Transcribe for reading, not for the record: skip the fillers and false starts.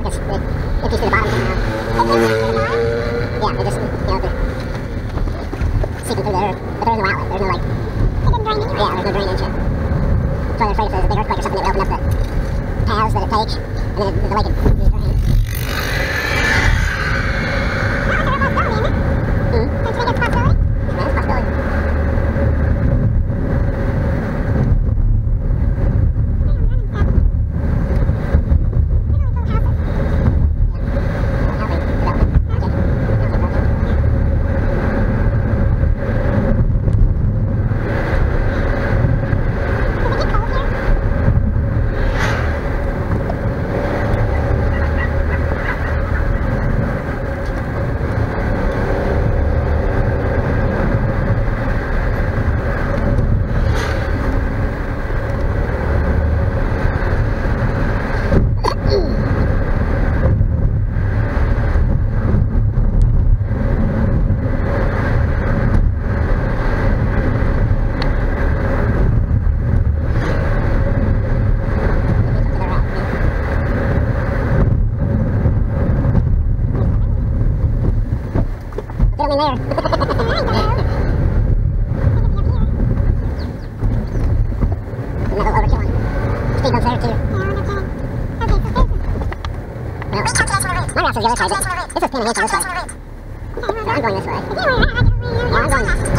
It's empties to the bottom somehow. Yeah, they just, they're seeping through there. But there's no outlet. There's no, like... It didn't drain into it? Yeah, there's no drainage. That's why they're afraid if there's a big earthquake or something, it would open up the paths that it takes, and then the lake could be drained. Don't you think it's a possibility? Yeah, it's a possibility. Get them in there. And that'll overkill him. Speed bumps there too. Well, my route is the other side, but this is pinning into this way. So I'm going this way. No, I'm going